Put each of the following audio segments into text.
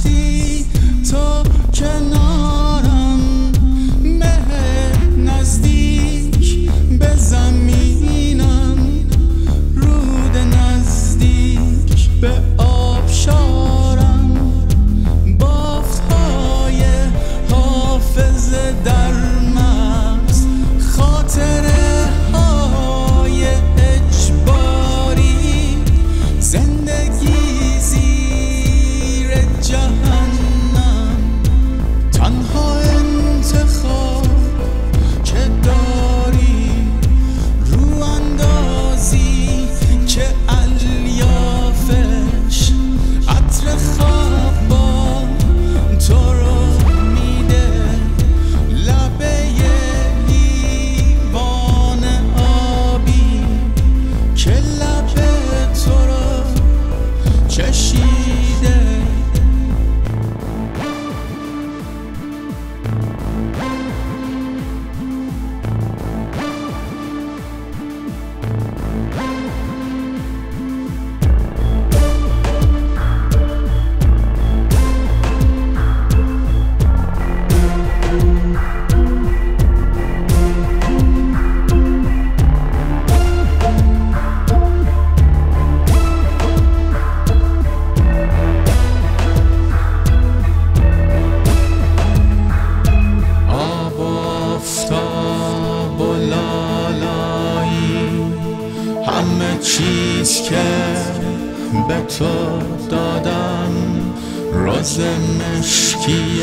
هستی تو کنارم، مه نزدیک به زمینم، رود نزدیک به آبشارم، بافت‌های حافظه در مغز، خاطره های اجباری، زندگی زیر جهنم، تنها انتخاب که داری رو اندازی که الیافش عطر خواب با تو رو میده، لبه لیوان آبی که لب تو رو چشیده. همه چیز که به تو دادم، روز مشکی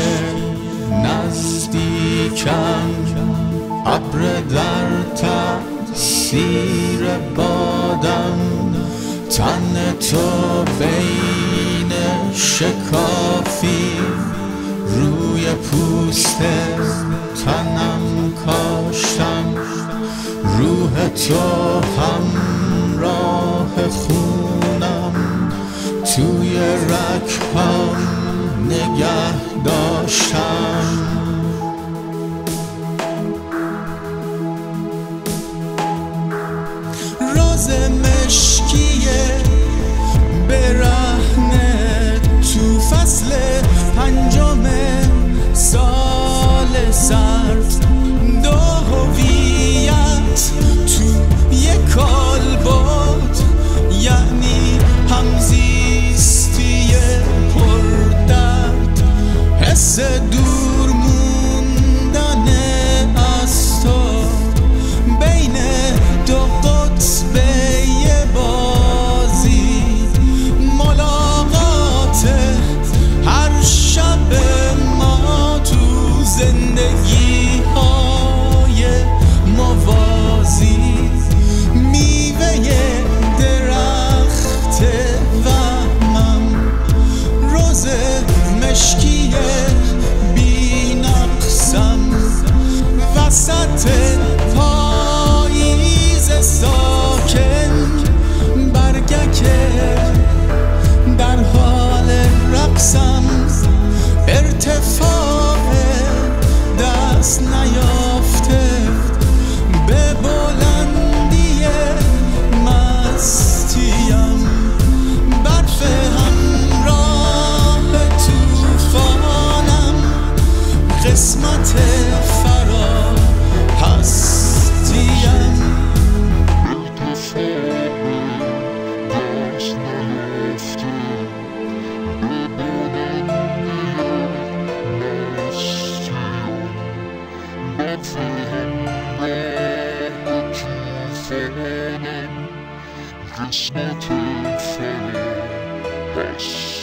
نزدیکم، ابر در تأثیر بادم، تن تو بین شکافی، روی پوست تنم کاشتم، روح تو همراه خونم، توی رگ‌هام نگه داشتم. روز مشکیه برهنه تو فصل پنجم سال سرد، دو هویت تو یک کالبد، یعنی همزیستی پردرد، حس دور موندن از تو بین دو قطب یه بازی، ملاقات هر شب ما تو زندگی های موازی، میوه درخت وهمم، روز مشکی بی نقصم، وسط پاییز ساکن، برگک در حال رقصم، ارتفاع دست نیافته به بلندی مستیم، برف همراه توفانم، قسمت فرا هستیم. Qismeti fare